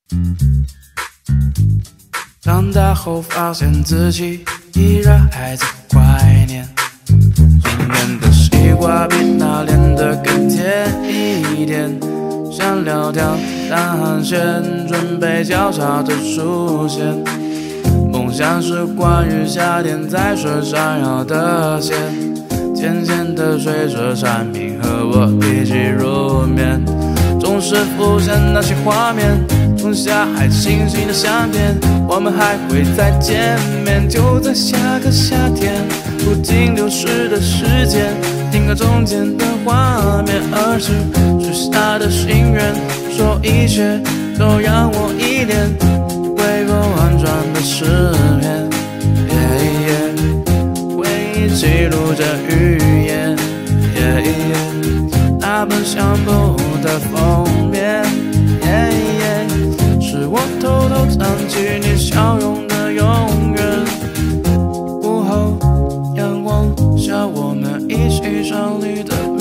长大后发现自己依然还在怀念，今年的西瓜比那年的更甜一点。想聊天但寒暄，准备交叉的出现。梦想是关于夏天在水上摇的线，浅浅的水车产品和我一起入眠，总是浮现那些画面，从下海清醒的相片，我们还会再见面，就在下个夏天，不停流逝的时间，定格中间的画面，儿时许下的心愿，说一切都让我依恋，微波婉转的诗篇，回忆记录着语言，那本相簿的封面，是我偷偷藏起你笑容的永远。午后阳光下，我们一起赏你的